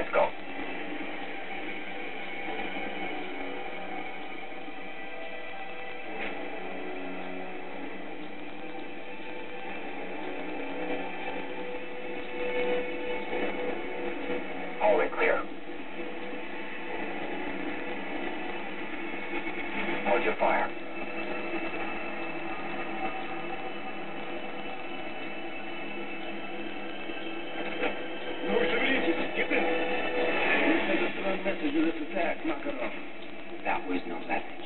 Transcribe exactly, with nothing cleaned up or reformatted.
Let's go. Hallway clear. Hold your fire. Ну, шевелитесь, Кипин. We sent a strong message of this attack, Makarov. That was no message.